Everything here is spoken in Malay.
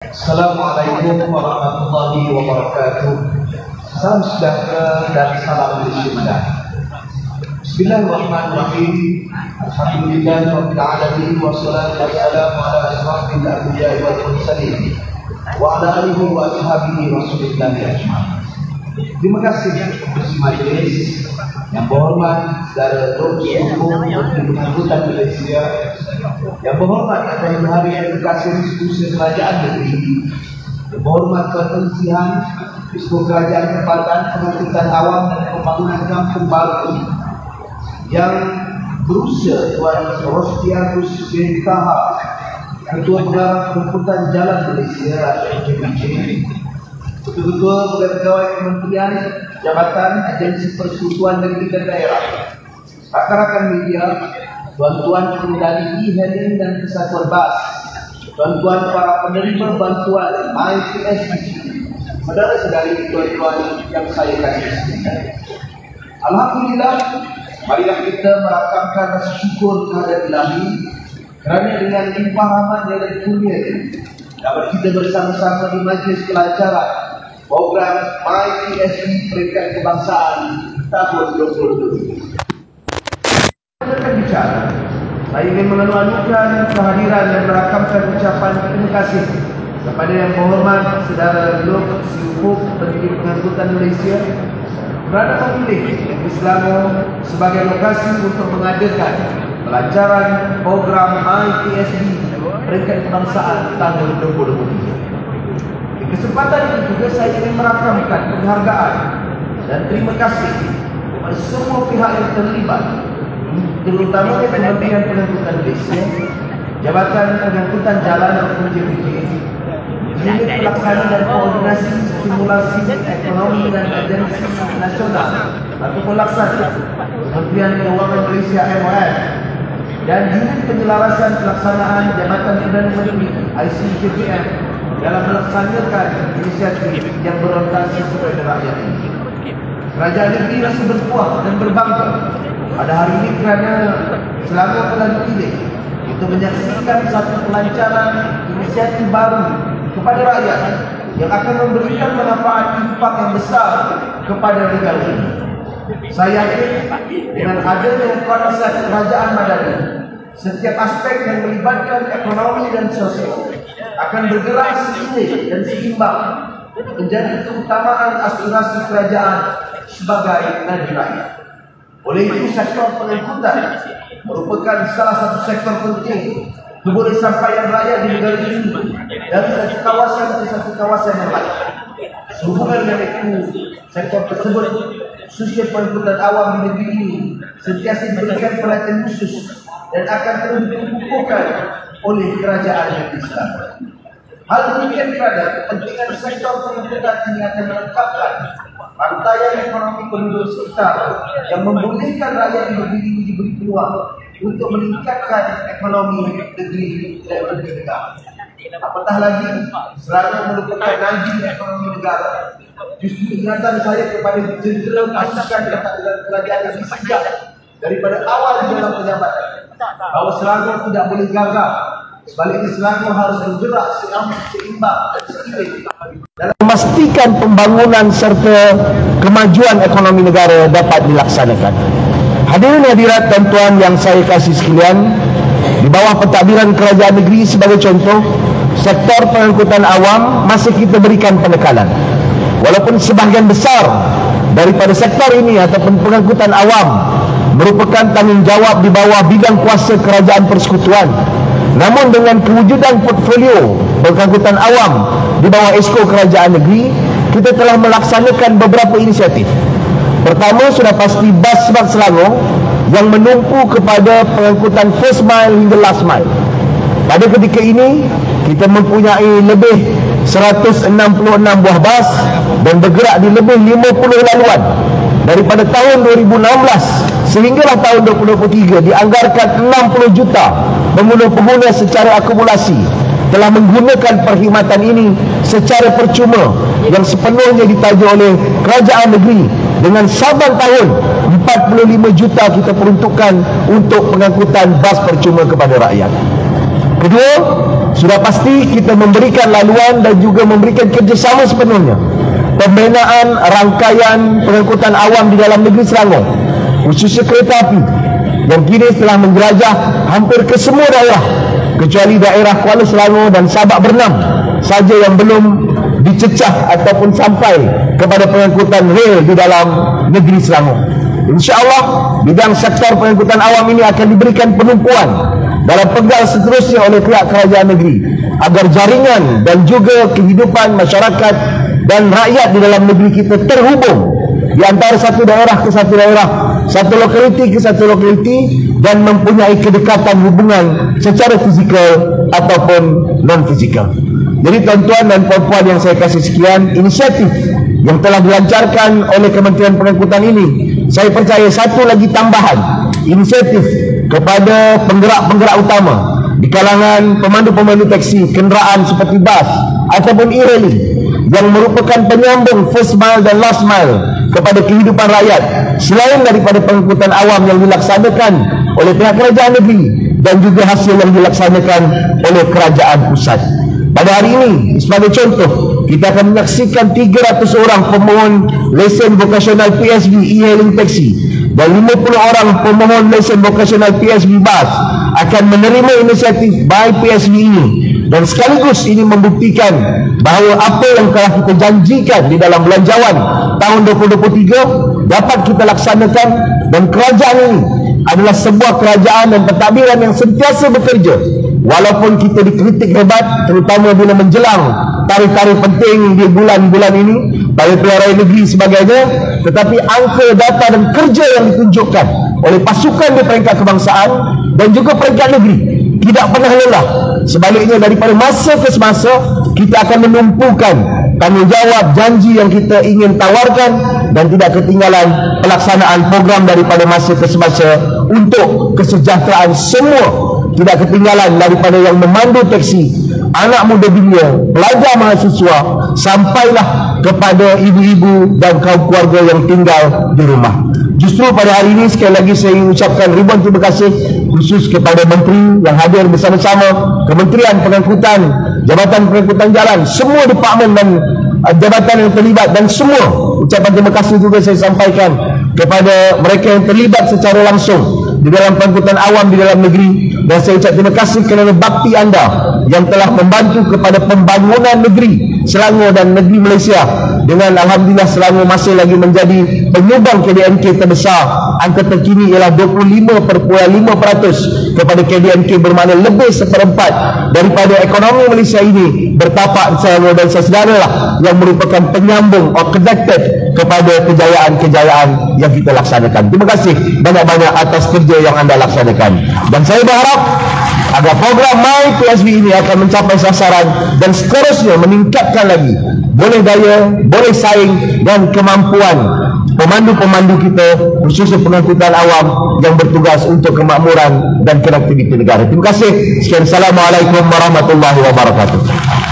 Assalamualaikum warahmatullahi wabarakatuh. Salam sejahtera dan salam Ramadan. Bismillahirrahmanirrahim. Alhamdulillahirabbil alamin wassalatu wassalamu ala asyrafil anbiya'i wal mursalin wa ala alihi wa ashabihi rasulillah ajma'in. Terima kasih untuk majelis yang berhormat Saudara Dr. Hukum Menteri Pengangkutan Malaysia, yang berhormat Ketua Hari Edukasi Institusi Kerajaan Negeri, yang berhormat Ketensian Biskup Kerajaan Tempatan Pengangkutan Awam dan Pembangunan Kampung Baru, yang berusia Tuan Rostianus bin Taha, Ketua Pengarah Pengangkutan Jalan Malaysia (KPJ), Ketua Pegawai Kementerian, Jabatan, Agensi Persekutuan Negeri dan Daerah, rakan-rakan media, tuan-tuan pengendali e-hailing dan kesatuan bas, tuan-tuan para penerima bantuan MyPSB, saudara-saudari tuan-tuan yang saya kasih. Alhamdulillah, marilah kita merakamkan rasa syukur kehadirat Ilahi kerana dengan limpah rahmatnya dan kurnia-Nya dapat kita bersama-sama di majlis pelajaran program MyPSB Peringkat Kebangsaan tahun 2020. Bicara, saya ingin mengalu-alukan kehadiran dan merakamkan ucapan terima kasih kepada yang berhormat Saudara Dr. Hukum Menteri Pengangkutan Malaysia kerana memilih Negeri Selangor sebagai lokasi untuk mengadakan pelajaran program MyPSB Peringkat Kebangsaan tahun 2023. Di kesempatan ini juga saya ingin merakamkan penghargaan dan terima kasih kepada semua pihak yang terlibat, terutama Kementerian Pengangkutan Malaysia, Jabatan Pengangkutan Jalan atau JPJ, Unit Pelaksana dan Koordinasi Stimulasi Ekonomi dan Agensi Nasional atau Pelaksana Kementerian Keuangan Malaysia (MOF), dan Unit Penyelarasan Pelaksanaan Jabatan Perdana Menteri (ICJPM) dalam melaksanakan inisiatif yang berorientasi kepada rakyat ini. Kerajaan negeri rasa berpuas dan berbangga pada hari ini kerana Selangor telah dipilih untuk menyaksikan satu pelancaran inisiatif baru kepada rakyat yang akan memberikan manfaat impak yang besar kepada negara ini. Saya yakin dengan adanya konsep kerajaan madani, setiap aspek yang melibatkan ekonomi dan sosial akan bergerak seiring dan seimbang menjadi keutamaan aspirasi kerajaan sebagai nadi rakyat. Oleh itu, sektor pengangkutan merupakan salah satu sektor penting kebersampaian rakyat di negara ini dari satu kawasan ke satu kawasan yang lain. Sehubungan dengan itu, sektor tersebut, khususnya pengangkutan awam di negeri ini, sentiasa diberikan perhatian khusus dan akan terus dikukuhkan oleh kerajaan negeri Selangor. Hal demikian kerana kepentingan sektor pengangkutan ini akan melengkapkan rantaian ekonomi penduduk sekitar yang membolehkan rakyat di negeri ini diberi peluang untuk meningkatkan ekonomi negeri dan negara. Apatah lagi, Selangor merupakan nadi ekonomi negara. Justru ingatan saya kepada jendera pasukan kerajaan negeri sejak daripada awal dalam penjabatan bahawa Selangor tidak boleh gagal. Sebaliknya, Selangor harus bergerak seimbang dan seiring dalam memastikan pembangunan serta kemajuan ekonomi negara dapat dilaksanakan. Hadirin hadirat dan tuan yang saya kasih sekalian, di bawah pentadbiran kerajaan negeri sebagai contoh, sektor pengangkutan awam masih kita berikan penekanan. Walaupun sebahagian besar daripada sektor ini ataupun pengangkutan awam merupakan tanggungjawab di bawah bidang kuasa kerajaan persekutuan, namun dengan kewujudan portfolio pengangkutan awam di bawah esko kerajaan negeri, kita telah melaksanakan beberapa inisiatif. Pertama, sudah pasti bas Sebak Selangor yang menumpu kepada pengangkutan first mile hingga last mile. Pada ketika ini, kita mempunyai lebih 166 buah bas dan bergerak di lebih 50 laluan. Daripada tahun 2016 sehinggalah tahun 2023, dianggarkan 60 juta pengguna-pengguna secara akumulasi telah menggunakan perkhidmatan ini secara percuma yang sepenuhnya ditaja oleh kerajaan negeri. Dengan saban tahun 45 juta kita peruntukkan untuk pengangkutan bas percuma kepada rakyat. Kedua, Sudah pasti kita memberikan laluan dan juga memberikan kerjasama sepenuhnya pembinaan rangkaian pengangkutan awam di dalam negeri Selangor, khususnya kereta api, yang kini telah menjelajah hampir ke semua daerah kecuali daerah Kuala Selangor dan Sabak Bernam saja yang belum dicecah ataupun sampai kepada pengangkutan rel di dalam negeri Selangor. InsyaAllah bidang sektor pengangkutan awam ini akan diberikan penumpuan dalam pegang seterusnya oleh pihak kerajaan negeri agar jaringan dan juga kehidupan masyarakat dan rakyat di dalam negeri kita terhubung di antara satu daerah ke satu daerah, satu lokaliti ke satu lokaliti, dan mempunyai kedekatan hubungan secara fizikal ataupun non fizikal. Jadi tuan-tuan dan puan-puan yang saya kasih sekian, inisiatif yang telah dilancarkan oleh Kementerian Pengangkutan ini, saya percaya satu lagi tambahan inisiatif kepada penggerak-penggerak utama di kalangan pemandu-pemandu taksi, kenderaan seperti bas ataupun e-railing yang merupakan penyambung first mile dan last mile kepada kehidupan rakyat, selain daripada pengangkutan awam yang dilaksanakan oleh pihak kerajaan negeri dan juga hasil yang dilaksanakan oleh kerajaan pusat. Pada hari ini, sebagai contoh, kita akan menyaksikan 300 orang pemohon lesen vokasional PSB e-hailing taxi dan 50 orang pemohon lesen vokasional PSB bus akan menerima inisiatif by PSB ini, dan sekaligus ini membuktikan bahawa apa yang telah kita janjikan di dalam belanjawan tahun 2023 dapat kita laksanakan, dan kerajaan ini adalah sebuah kerajaan dan pentadbiran yang sentiasa bekerja walaupun kita dikritik hebat, terutama bila menjelang tarikh-tarikh penting di bulan-bulan ini, pada pilihan raya negeri sebagainya, tetapi angka, data dan kerja yang ditunjukkan oleh pasukan di peringkat kebangsaan dan juga peringkat negeri tidak pernah lelah. Sebaliknya, daripada masa ke semasa kita akan menumpukan tanggungjawab janji yang kita ingin tawarkan dan tidak ketinggalan pelaksanaan program daripada masa ke semasa untuk kesejahteraan semua. Tidak ketinggalan daripada yang memandu teksi, anak muda belia, pelajar mahasiswa, sampailah kepada ibu-ibu dan kaum keluarga yang tinggal di rumah. Justru pada hari ini sekali lagi saya ingin ucapkan ribuan terima kasih khusus kepada menteri yang hadir bersama-sama, Kementerian Pengangkutan, Jabatan Pengangkutan Jalan, semua departmen dan jabatan yang terlibat, dan semua ucapan terima kasih juga saya sampaikan kepada mereka yang terlibat secara langsung di dalam pengangkutan awam di dalam negeri. Dan saya ucap terima kasih kerana bakti anda yang telah membantu kepada pembangunan negeri Selangor dan negeri Malaysia, dengan alhamdulillah Selangor masih lagi menjadi penyumbang KDNK terbesar. Angka terkini ialah 25.5% kepada KDNK, bermakna lebih seperempat daripada ekonomi Malaysia ini bertapak di Selangor, dan saudara lah yang merupakan penyambung or connected kepada kejayaan-kejayaan yang kita laksanakan. Terima kasih banyak-banyak atas kerja yang anda laksanakan, dan saya berharap agar program My PSB ini akan mencapai sasaran dan seterusnya meningkatkan lagi boleh daya, boleh saing dan kemampuan pemandu-pemandu kita, khususnya pengangkutan awam yang bertugas untuk kemakmuran dan konektiviti negara. Terima kasih. Sekian. Assalamualaikum warahmatullahi wabarakatuh.